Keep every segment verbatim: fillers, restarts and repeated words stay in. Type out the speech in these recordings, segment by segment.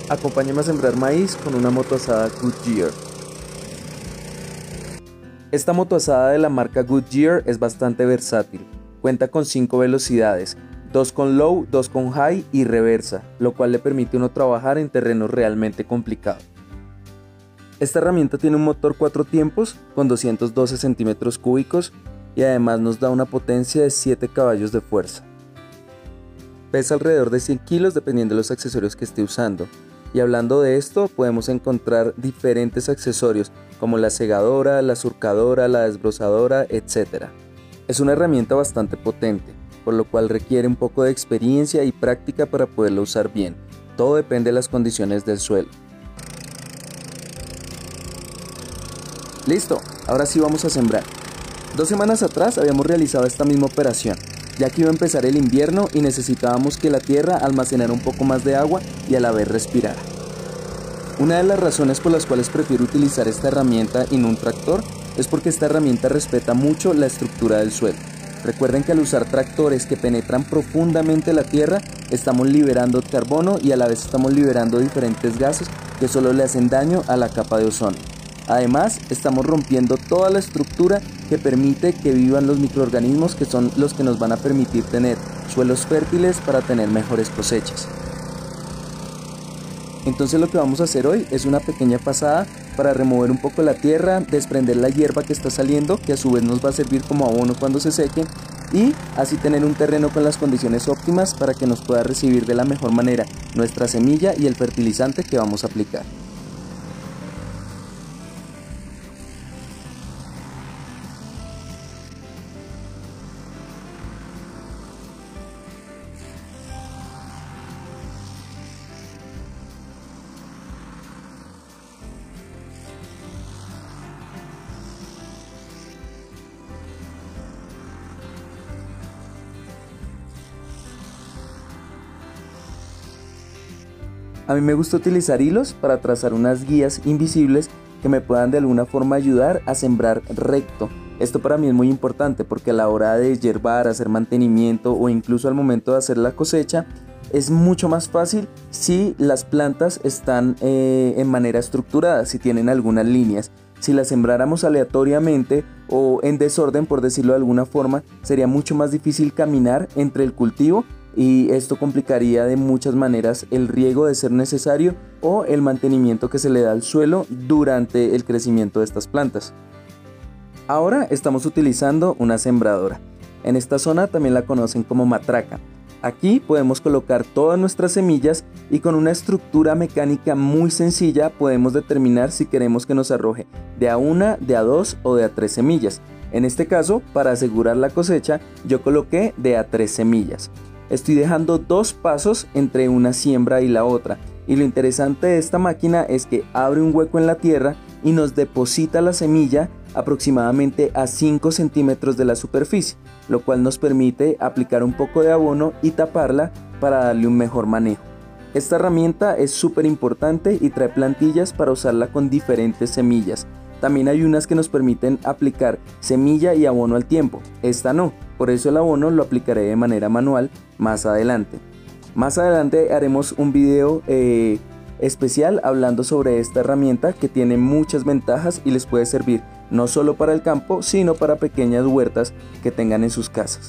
Acompáñame a sembrar maíz con una motoazada Goodyear. Esta motoazada de la marca Goodyear es bastante versátil. Cuenta con cinco velocidades, dos con low, dos con high y reversa, lo cual le permite a uno trabajar en terrenos realmente complicados. Esta herramienta tiene un motor cuatro tiempos con doscientos doce centímetros cúbicos y además nos da una potencia de siete caballos de fuerza. Pesa alrededor de cien kilos dependiendo de los accesorios que esté usando. Y hablando de esto, podemos encontrar diferentes accesorios como la segadora, la surcadora, la desbrozadora, etcétera. Es una herramienta bastante potente, por lo cual requiere un poco de experiencia y práctica para poderla usar bien. Todo depende de las condiciones del suelo. Listo, ahora sí vamos a sembrar. Dos semanas atrás habíamos realizado esta misma operación, ya que iba a empezar el invierno y necesitábamos que la tierra almacenara un poco más de agua y a la vez respirara. Una de las razones por las cuales prefiero utilizar esta herramienta y no un tractor es porque esta herramienta respeta mucho la estructura del suelo. Recuerden que al usar tractores que penetran profundamente la tierra, estamos liberando carbono y a la vez estamos liberando diferentes gases que solo le hacen daño a la capa de ozono. Además, estamos rompiendo toda la estructura que permite que vivan los microorganismos que son los que nos van a permitir tener suelos fértiles para tener mejores cosechas. Entonces lo que vamos a hacer hoy es una pequeña pasada para remover un poco la tierra, desprender la hierba que está saliendo, que a su vez nos va a servir como abono cuando se seque, y así tener un terreno con las condiciones óptimas para que nos pueda recibir de la mejor manera nuestra semilla y el fertilizante que vamos a aplicar. A mí me gusta utilizar hilos para trazar unas guías invisibles que me puedan de alguna forma ayudar a sembrar recto. Esto para mí es muy importante porque a la hora de yerbar, hacer mantenimiento o incluso al momento de hacer la cosecha es mucho más fácil si las plantas están eh, en manera estructurada, si tienen algunas líneas. Si las sembráramos aleatoriamente o en desorden, por decirlo de alguna forma, sería mucho más difícil caminar entre el cultivo y esto complicaría de muchas maneras el riego de ser necesario o el mantenimiento que se le da al suelo durante el crecimiento de estas plantas. Ahora estamos utilizando una sembradora. En esta zona también la conocen como matraca. Aquí podemos colocar todas nuestras semillas y con una estructura mecánica muy sencilla podemos determinar si queremos que nos arroje de a una, de a dos o de a tres semillas. En este caso, para asegurar la cosecha, yo coloqué de a tres semillas. Estoy dejando dos pasos entre una siembra y la otra, y lo interesante de esta máquina es que abre un hueco en la tierra y nos deposita la semilla aproximadamente a cinco centímetros de la superficie, lo cual nos permite aplicar un poco de abono y taparla para darle un mejor manejo. Esta herramienta es súper importante y trae plantillas para usarla con diferentes semillas. También hay unas que nos permiten aplicar semilla y abono al tiempo, esta no, por eso el abono lo aplicaré de manera manual más adelante. Más adelante haremos un video eh, especial hablando sobre esta herramienta que tiene muchas ventajas y les puede servir no solo para el campo, sino para pequeñas huertas que tengan en sus casas.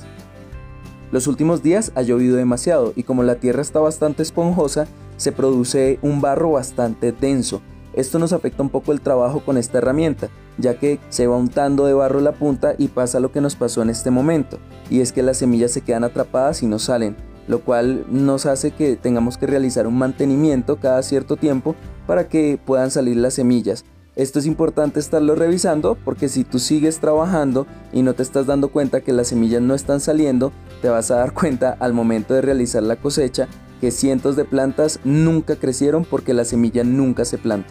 Los últimos días ha llovido demasiado y como la tierra está bastante esponjosa, se produce un barro bastante denso. Esto nos afecta un poco el trabajo con esta herramienta, ya que se va untando de barro la punta y pasa lo que nos pasó en este momento, y es que las semillas se quedan atrapadas y no salen, lo cual nos hace que tengamos que realizar un mantenimiento cada cierto tiempo para que puedan salir las semillas. Esto es importante estarlo revisando porque si tú sigues trabajando y no te estás dando cuenta que las semillas no están saliendo, te vas a dar cuenta al momento de realizar la cosecha que cientos de plantas nunca crecieron porque la semilla nunca se plantó.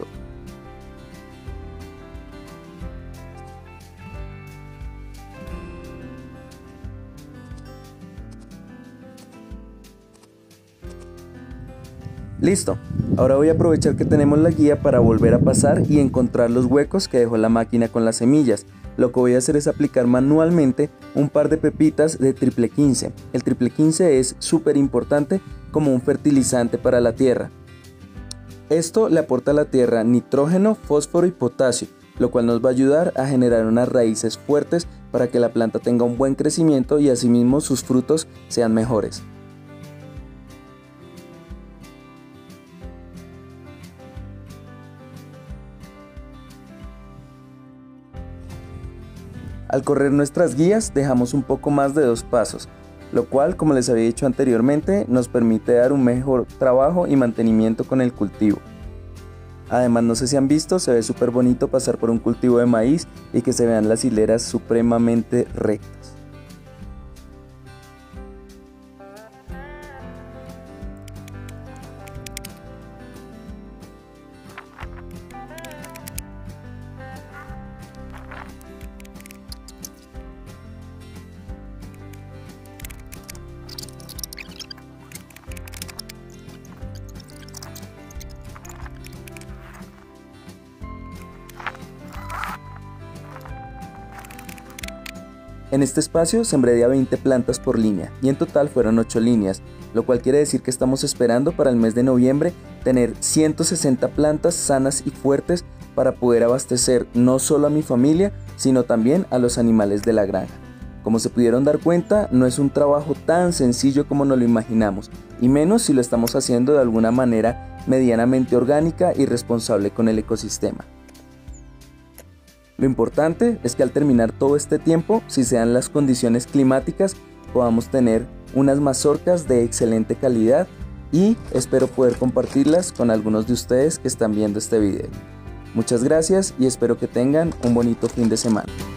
Listo, ahora voy a aprovechar que tenemos la guía para volver a pasar y encontrar los huecos que dejó la máquina con las semillas. Lo que voy a hacer es aplicar manualmente un par de pepitas de triple quince. El triple quince es súper importante como un fertilizante para la tierra. Esto le aporta a la tierra nitrógeno, fósforo y potasio, lo cual nos va a ayudar a generar unas raíces fuertes para que la planta tenga un buen crecimiento y asimismo sus frutos sean mejores. Al correr nuestras guías dejamos un poco más de dos pasos, lo cual, como les había dicho anteriormente, nos permite dar un mejor trabajo y mantenimiento con el cultivo. Además, no sé si han visto, se ve súper bonito pasar por un cultivo de maíz y que se vean las hileras supremamente rectas. En este espacio sembré de a veinte plantas por línea y en total fueron ocho líneas, lo cual quiere decir que estamos esperando para el mes de noviembre tener ciento sesenta plantas sanas y fuertes para poder abastecer no solo a mi familia, sino también a los animales de la granja. Como se pudieron dar cuenta, no es un trabajo tan sencillo como nos lo imaginamos, y menos si lo estamos haciendo de alguna manera medianamente orgánica y responsable con el ecosistema. Lo importante es que al terminar todo este tiempo, si se dan las condiciones climáticas, podamos tener unas mazorcas de excelente calidad y espero poder compartirlas con algunos de ustedes que están viendo este video. Muchas gracias y espero que tengan un bonito fin de semana.